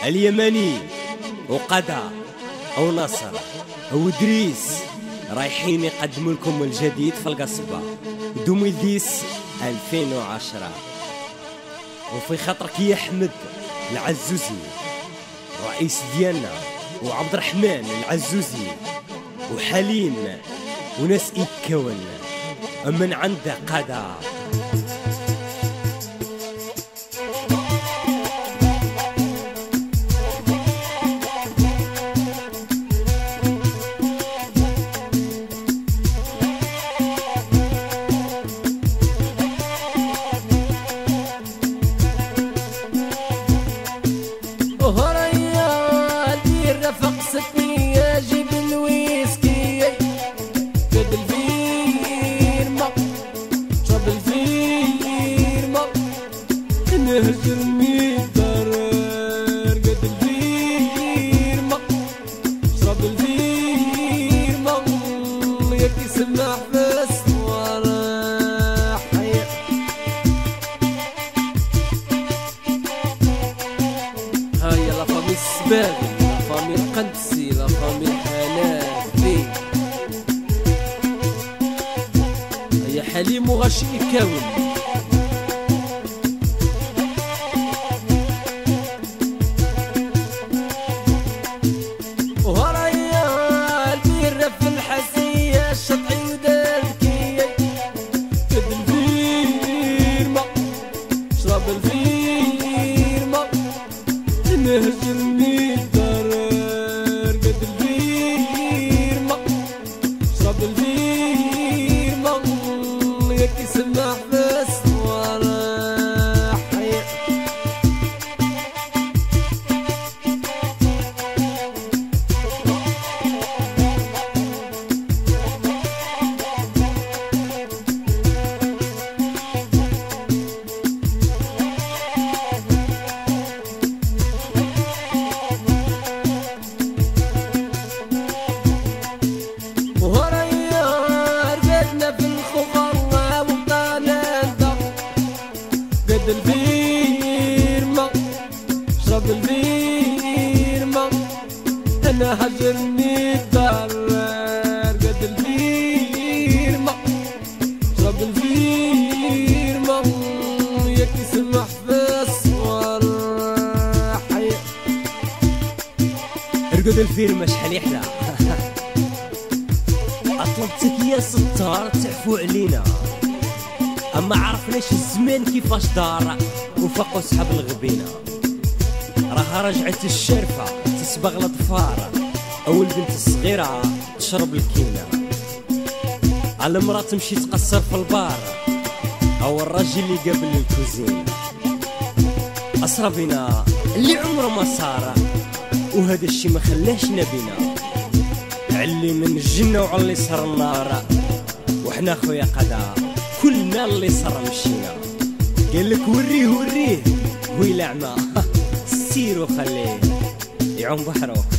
اليمني وقدا أو نصر أو إدريس رايحين يقدموا لكم الجديد في القصبة 2010. وفي خاطرك يا أحمد العزوزي الرئيس ديالنا، وعبد الرحمن العزوزي وحليم وناس إكوان من عند قدا. نهجرني الضرر قد الفيرما شرب الفيرما ياك يسمع في الصوارح. هاي لا فامي السباغي، لا فامي القندسي، لا فامي الحنافي، هيا حليم وغاشي يكاون. نهجرني الضرر قد الفيرما شرب الفيرما ياك يسمع في الصوارح. قد الفيرما شرب الفيرما انا هجرني الضرر قد الفيرما شرب الفيرما ياك يسمع في الصوارح. رقد الفيرما شحال يحلى. طلبتك يا ستار تعفو علينا، اما عرفناش الزمان كيفاش دار وفاقوا صحاب الغبينه. راها رجعت الشرفه تسبغ الاطفال او البنت الصغيره تشرب الكينه، على المراه تمشي تقصر في البار او الراجل اللي قابل الكوزين. اسرى بينا اللي عمره ما صار، وهذا الشي ما خلاش نبينا علينا من الجنه وعلى يسهر النار. وحنا خويا قدا كلنا اللي صار مشينا، قال لك وريه وريه ويلا عما سيرو خليه يعوم بحرو.